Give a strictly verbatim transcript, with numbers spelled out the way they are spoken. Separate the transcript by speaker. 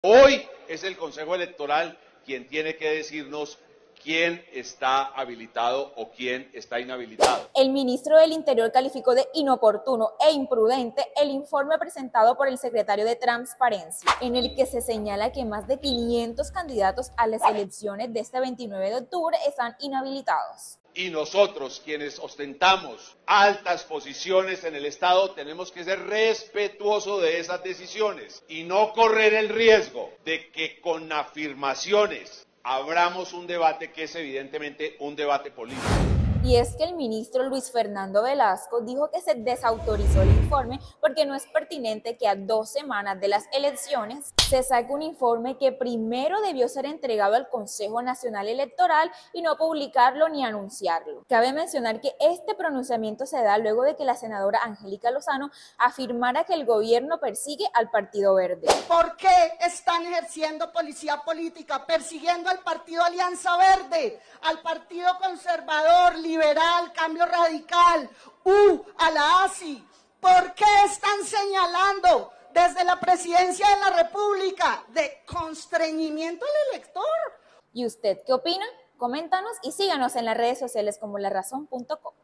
Speaker 1: Hoy es el Consejo Electoral quien tiene que decirnos quién está habilitado o quién está inhabilitado.
Speaker 2: El ministro del Interior calificó de inoportuno e imprudente el informe presentado por el secretario de Transparencia, en el que se señala que más de quinientos candidatos a las elecciones de este veintinueve de octubre están inhabilitados.
Speaker 1: Y nosotros, quienes ostentamos altas posiciones en el Estado, tenemos que ser respetuosos de esas decisiones y no correr el riesgo de que con afirmaciones abramos un debate que es evidentemente un debate político.
Speaker 2: Y es que el ministro Luis Fernando Velasco dijo que se desautorizó el informe porque no es pertinente que a dos semanas de las elecciones se saque un informe que primero debió ser entregado al Consejo Nacional Electoral y no publicarlo ni anunciarlo. Cabe mencionar que este pronunciamiento se da luego de que la senadora Angélica Lozano afirmara que el gobierno persigue al Partido Verde.
Speaker 3: ¿Por qué están ejerciendo policía política, persiguiendo al Partido Alianza Verde, al Partido Conservador, Liberal, Cambio Radical, U, a la A S I? ¿Por qué están señalando desde la presidencia de la República de constreñimiento al elector?
Speaker 2: ¿Y usted qué opina? Coméntanos y síganos en las redes sociales como la razón punto com.